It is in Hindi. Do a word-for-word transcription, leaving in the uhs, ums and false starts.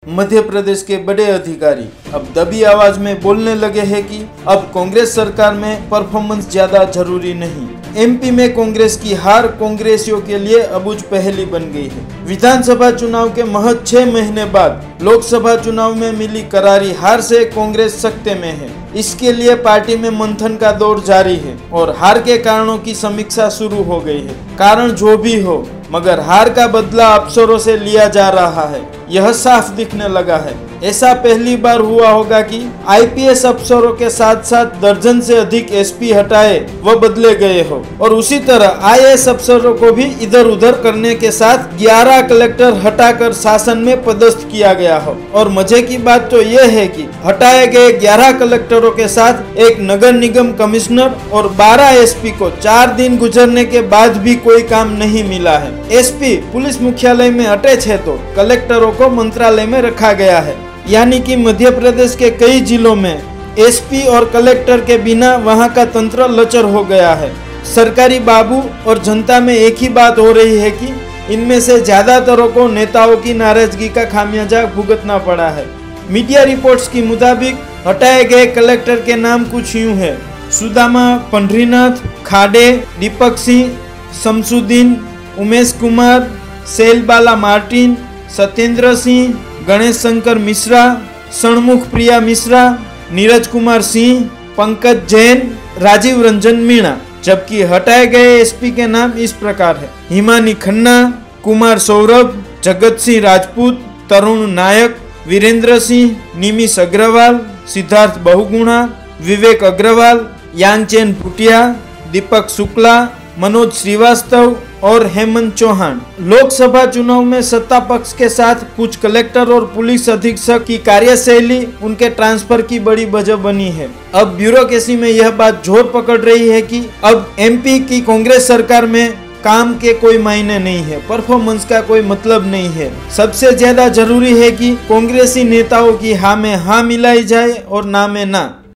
मध्य प्रदेश के बड़े अधिकारी अब दबी आवाज में बोलने लगे हैं कि अब कांग्रेस सरकार में परफॉर्मेंस ज्यादा जरूरी नहीं। एमपी में कांग्रेस की हार कांग्रेसियों के लिए अबूझ पहेली बन गई है। विधानसभा चुनाव के महज छह महीने बाद लोकसभा चुनाव में मिली करारी हार से कांग्रेस सकते में है। इसके लिए पार्टी में मंथन का दौर जारी है और हार के कारणों की समीक्षा शुरू हो गई है। कारण जो भी हो, मगर हार का बदला अफसरों से लिया जा रहा है, यह साफ दिखने लगा है। ऐसा पहली बार हुआ होगा कि आईपीएस अफसरों के साथ साथ दर्जन से अधिक एसपी हटाए व बदले गए हो और उसी तरह आईएएस अफसरों को भी इधर उधर करने के साथ ग्यारह कलेक्टर हटाकर शासन में पदस्थ किया गया हो। और मजे की बात तो यह है कि हटाए गए ग्यारह कलेक्टरों के साथ एक नगर निगम कमिश्नर और बारह एसपी को चार दिन गुजरने के बाद भी कोई काम नहीं मिला है। एसपी पुलिस मुख्यालय में हटे थे तो कलेक्टरों को मंत्रालय में रखा गया है। यानी कि मध्य प्रदेश के कई जिलों में एसपी और कलेक्टर के बिना वहां का तंत्र लचर हो गया है। सरकारी बाबू और जनता में एक ही बात हो रही है कि इनमें से ज्यादातरों को नेताओं की नाराजगी का खामियाजा भुगतना पड़ा है। मीडिया रिपोर्ट्स के मुताबिक हटाए गए कलेक्टर के नाम कुछ यूं है: सुदामा पंढरीनाथ, खाडे, दीपक सिंह, शमसुद्दीन, उमेश कुमार, सेलबाला मार्टिन, सत्येंद्र सिंह, गणेश शंकर मिश्रा, षणमुख प्रिया मिश्रा, नीरज कुमार सिंह, पंकज जैन, राजीव रंजन मीणा। जबकि हटाए गए एसपी के नाम इस प्रकार है: हिमानी खन्ना, कुमार सौरभ, जगत सिंह राजपूत, तरुण नायक, वीरेंद्र सिंह, निमिष अग्रवाल, सिद्धार्थ बहुगुणा, विवेक अग्रवाल, यांगचेन भूटिया, दीपक शुक्ला, मनोज श्रीवास्तव और हेमंत चौहान। लोकसभा चुनाव में सत्ता पक्ष के साथ कुछ कलेक्टर और पुलिस अधीक्षक की कार्यशैली उनके ट्रांसफर की बड़ी वजह बनी है। अब ब्यूरोक्रेसी में यह बात जोर पकड़ रही है कि अब एमपी की कांग्रेस सरकार में काम के कोई मायने नहीं है, परफॉर्मेंस का कोई मतलब नहीं है। सबसे ज्यादा जरूरी है कि कांग्रेसी नेताओं की हाँ में हाँ मिलाई जाए और ना में ना।